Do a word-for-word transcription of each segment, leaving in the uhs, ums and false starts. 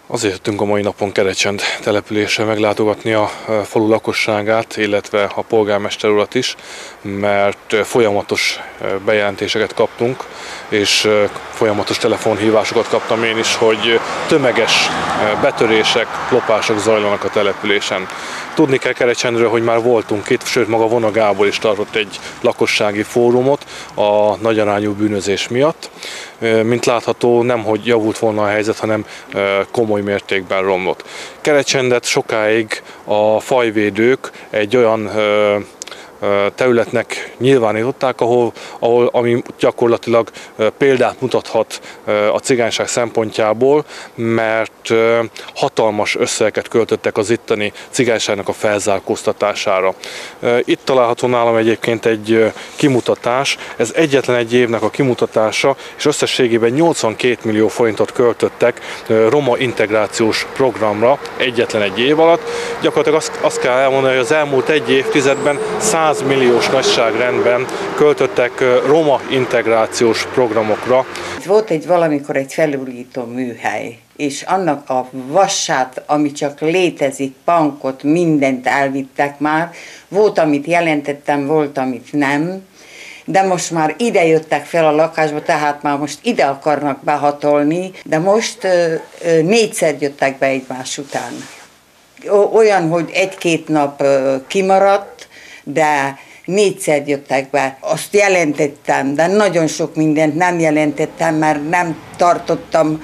Azért jöttünk a mai napon Kerecsend településre meglátogatni a falu lakosságát, illetve a polgármester urat is, mert folyamatos bejelentéseket kaptunk, és folyamatos telefonhívásokat kaptam én is, hogy tömeges betörések, lopások zajlanak a településen. Tudni kell Kerecsendről, hogy már voltunk itt, sőt maga Vona Gábor is tartott egy lakossági fórumot a nagyarányú bűnözés miatt. Mint látható, nem hogy javult volna a helyzet, hanem komoly mértékben romlott. Kerecsendet sokáig a fajvédők egy olyan területnek nyilvánították, ahol, ahol ami gyakorlatilag példát mutathat a cigányság szempontjából, mert hatalmas összegeket költöttek az itteni cigányságnak a felzárkóztatására. Itt található nálam egyébként egy kimutatás, ez egyetlen egy évnek a kimutatása, és összességében nyolcvankét millió forintot költöttek roma integrációs programra egyetlen egy év alatt. Gyakorlatilag azt, azt kell elmondani, hogy az elmúlt egy évtizedben száz milliós nagyságrendben költöttek roma integrációs programokra. Volt egy valamikor egy felújító műhely, és annak a vasát, ami csak létezik, pankot, mindent elvittek már. Volt, amit jelentettem, volt, amit nem. De most már ide jöttek fel a lakásba, tehát már most ide akarnak behatolni, de most ö, ö, négyszer jöttek be egymás után. Olyan, hogy egy-két nap ö, kimaradt, de négyszer jöttek be. Azt jelentettem, de nagyon sok mindent nem jelentettem, mert nem tartottam,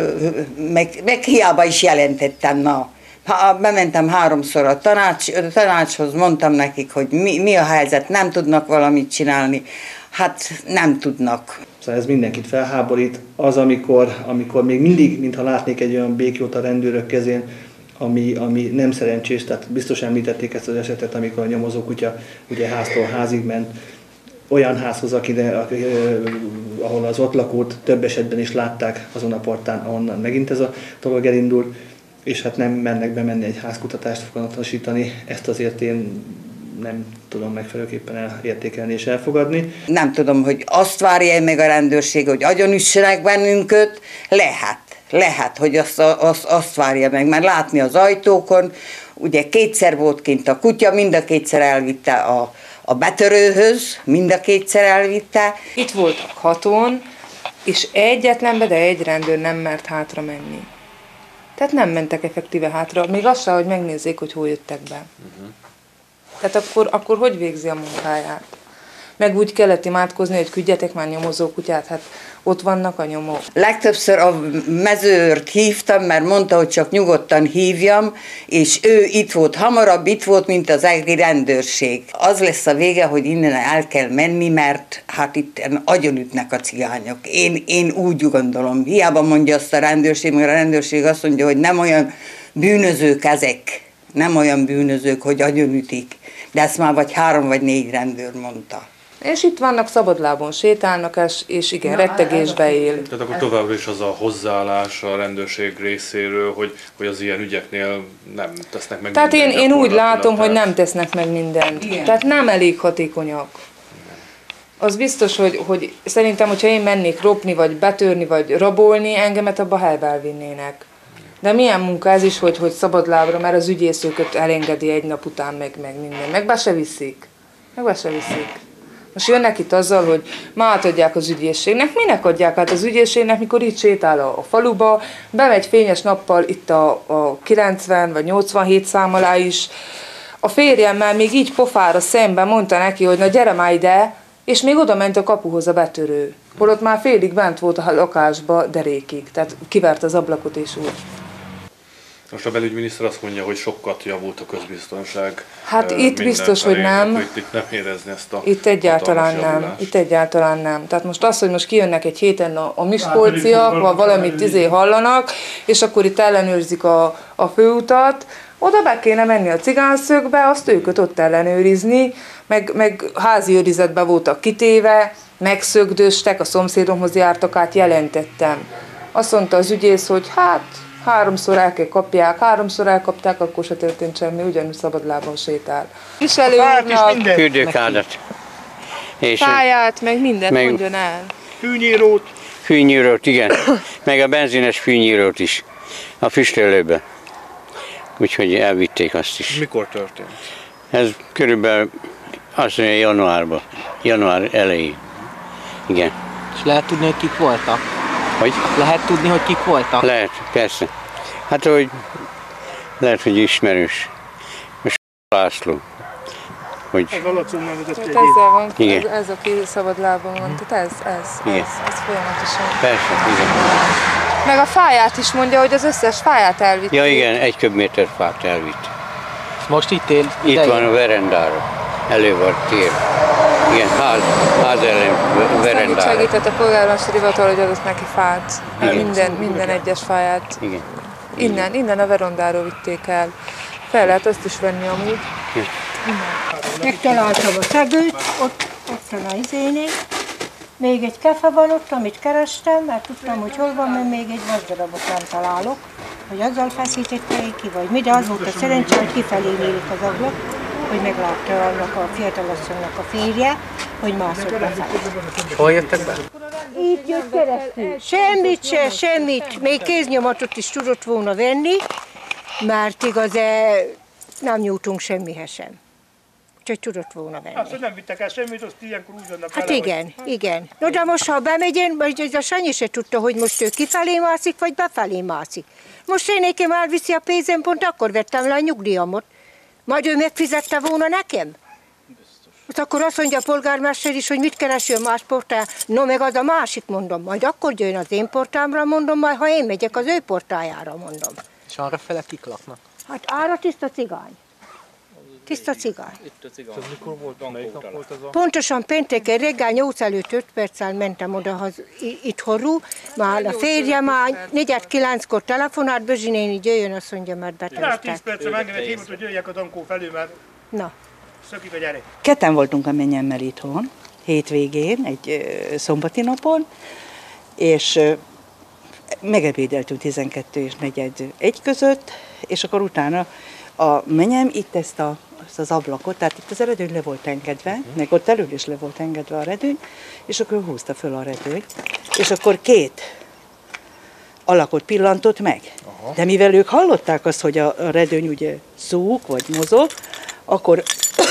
meg, meg hiába is jelentettem. Na. Bementem háromszor a, tanács, a tanácshoz, mondtam nekik, hogy mi, mi a helyzet, nem tudnak valamit csinálni. Hát nem tudnak. Szóval ez mindenkit felháborít. Az, amikor, amikor még mindig, mintha látnék egy olyan békjót a rendőrök kezén, Ami, ami nem szerencsés, tehát biztos említették ezt az esetet, amikor a nyomozókutya ugye háztól házig ment, olyan házhoz, akide, ahol az ott lakót több esetben is látták azon a portán, ahonnan megint ez a dolog elindul, és hát nem mennek bemenni egy házkutatást foganatosítani, ezt azért én nem tudom megfelelőképpen értékelni és elfogadni. Nem tudom, hogy azt várja meg a rendőrség, hogy agyonüssenek bennünket, lehet. Lehet, hogy azt, azt, azt várja meg, mert látni az ajtókon, ugye kétszer volt kint a kutya, mind a kétszer elvitte a, a betörőhöz, mind a kétszer elvitte. Itt voltak haton, és egyetlenbe, de egy rendőr nem mert hátra menni. Tehát nem mentek effektíve hátra, még az sem, hogy megnézzék, hogy hol jöttek be. Uh-huh. Tehát akkor, akkor hogy végzi a munkáját? Meg úgy kellett imádkozni, hogy küldjetek már nyomozókutyát, hát ott vannak a nyomók. Legtöbbször a mezőrt hívtam, mert mondta, hogy csak nyugodtan hívjam, és ő itt volt hamarabb, itt volt, mint az egri rendőrség. Az lesz a vége, hogy innen el kell menni, mert hát itt agyonütnek a cigányok. Én, én úgy gondolom, hiába mondja azt a rendőrség, mert a rendőrség azt mondja, hogy nem olyan bűnözők ezek, nem olyan bűnözők, hogy agyonütik. De ezt már vagy három vagy négy rendőr mondta. És itt vannak, szabadlábon sétálnak, és, és igen, na, rettegésbe él. Tehát akkor továbbra is az a hozzáállás a rendőrség részéről, hogy, hogy az ilyen ügyeknél nem tesznek meg Tehát mindent. én, én úgy látom, hogy nem tesznek meg mindent. Igen. Tehát nem elég hatékonyak. Az biztos, hogy, hogy szerintem, hogyha én mennék ropni, vagy betörni, vagy rabolni, engemet abba helybe elvinnének. De milyen munka ez is, hogy, hogy szabadlábra, mert az ügyész őket elengedi egy nap után, meg, meg minden. Meg be se viszik. Meg be se viszik. Most jönnek itt azzal, hogy már átadják az ügyészségnek. Minek adják át az ügyészségnek, mikor itt sétál a, a faluba, bemegy fényes nappal itt a, a kilencven vagy nyolcvanhét szám alá is. A férjemmel még így pofára szemben mondta neki, hogy na gyere már ide, és még oda ment a kapuhoz a betörő. Holott már félig bent volt a lakásba derékig, tehát kivert az ablakot és úgy. Most a belügyminiszter azt mondja, hogy sokat javult a közbiztonság. Hát itt biztos, hogy nem. Itt, itt nem érezni ezt a Itt egyáltalán nem. Itt egyáltalán nem. Tehát most az, hogy most kijönnek egy héten a, a miskolciak, vagy valamit izé hallanak, és akkor itt ellenőrzik a, a főutat, oda be kéne menni a cigánszögbe, azt őket ott ellenőrizni, meg, meg házi őrizetbe voltak kitéve, megszögdöstek, a szomszédomhoz jártak át, jelentettem. Azt mondta az ügyész, hogy hát háromszor el kell kapják, háromszor elkapták, akkor se történt semmi, ugyanúgy szabadlábon sétál. Viselőúrnak, fürdőkádat. táját, meg mindent meg mondjon el. Fűnyírót. Fűnyírót, igen. Meg a benzines fűnyírót is. A füstölőbe. Úgyhogy elvitték azt is. Mikor történt? Ez körülbelül azt mondja januárban, január elején. Igen. És lehet tudni, hogy kik voltak? Hogy? Lehet tudni, hogy kik voltak? Lehet, persze. Hát, hogy lehet, hogy ismerős. Most László. Hogy... Tehát ezzel van, Igen. ez, ez aki szabad lábon van, tehát ez, ez, Igen. ez, ez folyamatosan. Persze, igen. Meg a fáját is mondja, hogy az összes fáját elvitt. Ja igen, egy köbméter fát elvitt. Most itt él? Itt idején? van a verendára. Elő van tér. Igen, ház, ház ellen Aztán itt verendára. segített a polgármesteri hivatal, hogy adott neki fát. Igen. Minden, minden egyes fáját. Igen. Innen, innen a verandáról vitték el. Fel lehet azt is venni amúgy. Megtaláltam a szegőt, ott, ott a izénél. Még egy kefe van ott, amit kerestem, mert tudtam, hogy hol van, mert még egy vasdarabot nem találok. Hogy azzal feszítették ki, vagy mi, de az volt a szerencse, hogy kifelé nyílik az ablak, hogy meglátta annak a fiatalasszonynak a férje, hogy mászott befelé. Hol jöttek be? Így jött keresztül. Semmit se, semmit. Még kéznyomatot is tudott volna venni, mert igaz, nem nyújtunk semmihez sem. Úgyhogy tudott volna venni. Azt, hogy nem vittek el semmit, azt ilyenkor úgy vannak Hát vele, igen, hogy... igen. No, de most, ha bemegyen, vagy ez a Sanyi se tudta, hogy most ő kifelé mászik, vagy befelé mászik. Most én nekem elviszi a pénzem, pont akkor vettem le a nyugdíjamot. Majd ő megfizette volna nekem? Hát akkor azt mondja a polgármester is, hogy mit kereső más portál. No, meg az a másik, mondom. Majd akkor jön az én portámra, mondom, majd ha én megyek az ő portájára, mondom. És arra fele kik laknak? Hát ára tiszta cigány. Tiszta cigány. Ez mikor volt? Melyik nap volt ez a... Pontosan pénteken reggel nyolc előtt öt perccel mentem oda itthonról. Már a férje már negyed kilenckor telefonált, Bözsi néni jöjjön, azt mondja, mert Rá tíz betöröztek. percre engem hívott, hogy jöjjek a Dankó felül, mert Na. szökik a gyerek. Ketten voltunk a mennyemmel itthon, hétvégén, egy ö, szombati napon, és ö, megebédeltünk tizenkettő és negyed egy között, és akkor utána a mennyem itt ezt, a, ezt az ablakot, tehát itt az redőny le volt engedve, uh-huh. meg ott elől is le volt engedve a redőny, és akkor húzta föl a redőnyt, és akkor két alakot pillantott meg. Aha. De mivel ők hallották azt, hogy a, a redőny ugye szúg, vagy mozog, akkor,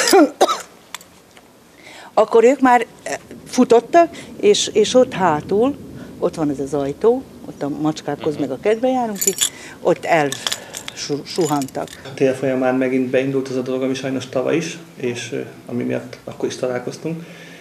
akkor ők már futottak, és, és ott hátul, ott van ez az ajtó, ott a macskákhoz uh-huh. meg a kedve járunk ki, ott elsuhantak. A tél folyamán megint beindult az a dolog, ami sajnos tavaly is, és ami miatt akkor is találkoztunk.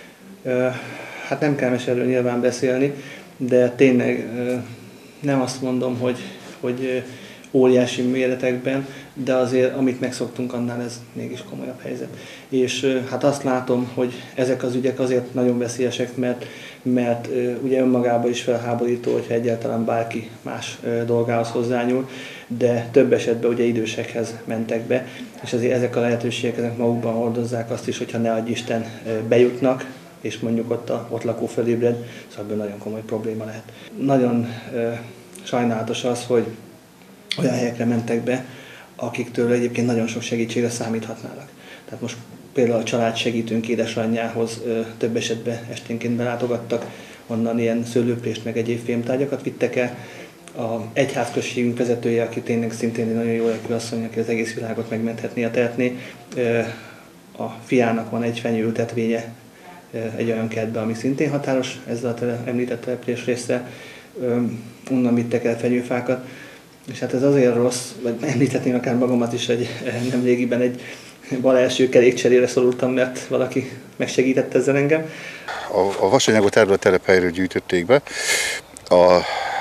Hát nem kell erről nyilván beszélni, de tényleg nem azt mondom, hogy, hogy óriási méretekben, de azért, amit megszoktunk, annál ez mégis komolyabb helyzet. És hát azt látom, hogy ezek az ügyek azért nagyon veszélyesek, mert, mert ugye önmagában is felháborító, hogyha egyáltalán bárki más dolgához hozzányúl, de több esetben ugye idősekhez mentek be, és azért ezek a lehetőségek ezek magukban hordozzák azt is, hogyha ne adj Isten bejutnak, és mondjuk ott, a, ott lakó felébred, szóval ebből nagyon komoly probléma lehet. Nagyon e, sajnálatos az, hogy olyan helyekre mentek be, akiktől egyébként nagyon sok segítségre számíthatnának. Tehát most például a család segítőnk édesanyjához e, több esetben esténként belátogattak, onnan ilyen szőlőprést meg egyéb fémtárgyakat vittek el. A egyházközségünk vezetője, aki tényleg szintén egy nagyon jó lelkű asszony, aki az egész világot megmenthetné, a tehetné, e, a fiának van egy fenyőültetvénye egy olyan kertbe, ami szintén határos ezzel a tele, említett település része, onnan vittek el fenyőfákat, és hát ez azért rossz, vagy említhetném akár magamat is, hogy nem régiben egy bal első kerékcserére szorultam, mert valaki megsegített ezzel engem. A, a vasanyagot erről a telephelyről gyűjtötték be. A, az,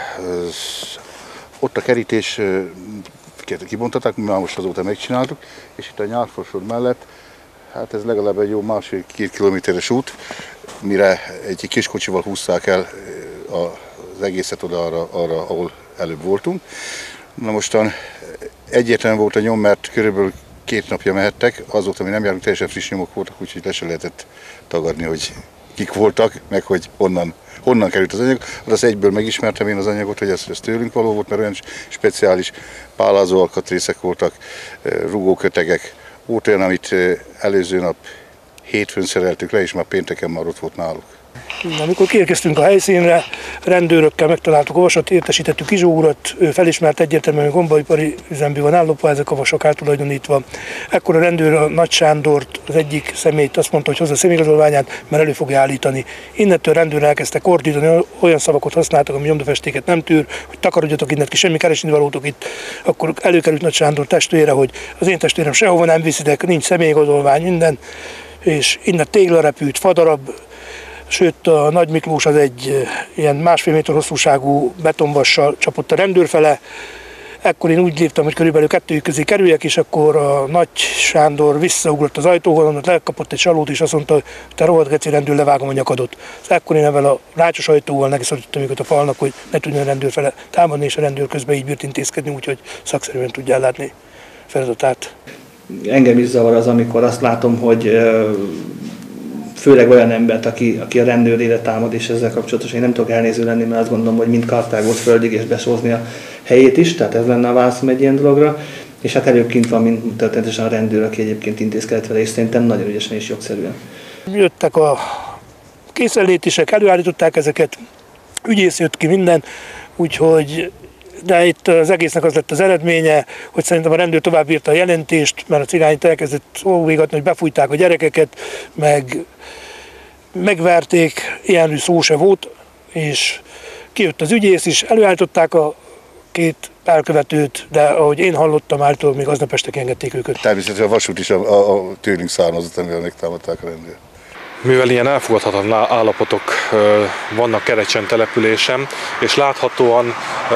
ott a kerítés kibontották, mi már most azóta megcsináltuk, és itt a nyárforsod mellett, hát ez legalább egy jó másfél-két kilométeres út, mire egy kis kocsival húzták el az egészet oda arra, arra, ahol előbb voltunk. Na mostan egyértelműen volt a nyom, mert körülbelül két napja mehettek, azóta mi nem járunk, teljesen friss nyomok voltak, úgyhogy le se lehetett tagadni, hogy kik voltak, meg hogy honnan, honnan került az anyag. Az egyből megismertem én az anyagot, hogy ez, ez tőlünk való volt, mert olyan speciális pálázó alkatrészek voltak, rugókötegek. Volt olyan, amit előző nap hétfőn szereltük le, és már pénteken már ott volt náluk. Amikor kiérkeztünk a helyszínre, rendőrökkel megtaláltuk a vasat, értesítettük Izsó urat, ő felismert egyértelműen, hogy gombaipari üzemben van állópa, ezek a vasok átulajdonítva. Ekkor a rendőr a Nagy Sándort, az egyik személyt azt mondta, hogy hozza a személyigazolványát, mert elő fogja állítani. Innentől a rendőr elkezdtek ordítani, olyan szavakat használtak, ami nyomdafestéket nem tűr, hogy takarodjatok innen ki, semmi keresni valótok itt. Akkor előkerült Nagy Sándor testvére, hogy az én testvérem sehova nem viszitek, nincs személyigazolvány, minden, és innen tégla repült, fadarab, sőt a Nagy Miklós az egy ilyen másfél méter hosszúságú betonvassal csapott a rendőr fele. Ekkor én úgy léptem, hogy körülbelül kettőjük közé kerüljek, és akkor a Nagy Sándor visszaugrott az ajtóval, onnan lekapott egy salót, és azt mondta, hogy te rohadt geci rendőr, levágom a nyakadot. Ekkor én ezzel a rácsos ajtóval neki szorítottam őket a falnak, hogy ne tudjon a rendőr fele támadni, és a rendőr közben így bírt intézkedni, úgyhogy szakszerűen tudja ellátni feladatát. Engem is zavar az, amikor azt látom, hogy főleg olyan embert, aki, aki a rendőrére támad, és ezzel kapcsolatosan én nem tudok elnéző lenni, mert azt gondolom, hogy mind Kartágot földig és besózni a helyét is, tehát ez lenne a válaszom egy ilyen dologra. És hát előbb van, mint történetesen a rendőr, aki egyébként intézkedett vele, és szerintem nagyon ügyesen és jogszerűen. Jöttek a készenlétisek, előállították ezeket, ügyész jött ki minden, úgyhogy de itt az egésznek az lett az eredménye, hogy szerintem a rendőr tovább írta a jelentést, mert a cigányt elkezdett szóvégatni, hogy befújták a gyerekeket, meg megverték, ilyenű szó se volt, és kijött az ügyész is, előállították a két elkövetőt, de ahogy én hallottam, által még aznap este engedték őket. Természetesen a vasút is a, a, a tőlünk származott, amivel megtámadták a rendőr. Mivel ilyen elfogadhatatlan állapotok vannak Kerecsen településen, és láthatóan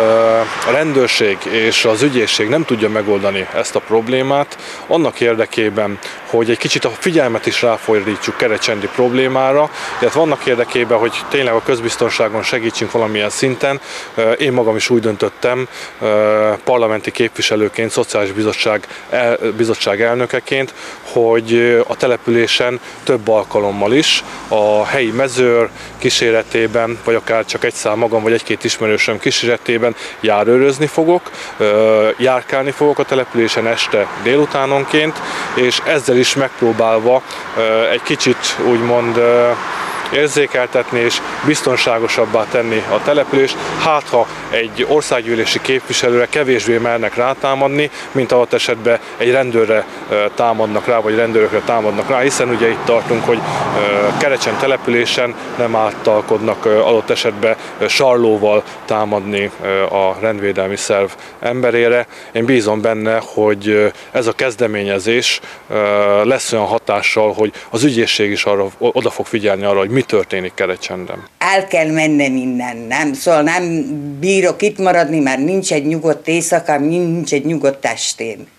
a rendőrség és az ügyészség nem tudja megoldani ezt a problémát, annak érdekében, hogy egy kicsit a figyelmet is ráfordítsuk kerecsendi problémára, illetve annak érdekében, hogy tényleg a közbiztonságon segítsünk valamilyen szinten, én magam is úgy döntöttem, parlamenti képviselőként, szociális bizottság, el, bizottság elnökeként, hogy a településen több alkalommal is a helyi mezőr kíséretében, vagy akár csak egy szám magam, vagy egy-két ismerősöm kíséretében járőrözni fogok, járkálni fogok a településen este délutánonként, és ezzel is megpróbálva egy kicsit úgymond érzékeltetni és biztonságosabbá tenni a települést, hát ha egy országgyűlési képviselőre kevésbé mernek rátámadni, mint adott esetben egy rendőrre támadnak rá, vagy rendőrökre támadnak rá, hiszen ugye itt tartunk, hogy Kerecsen településen nem általkodnak adott esetben sarlóval támadni a rendvédelmi szerv emberére. Én bízom benne, hogy ez a kezdeményezés lesz olyan hatással, hogy az ügyészség is arra, oda fog figyelni arra, hogy mi történik Kerecsenden. El kell mennem innen, nem? Szóval nem bírok itt maradni, mert nincs egy nyugodt éjszakám, nincs egy nyugodt estém.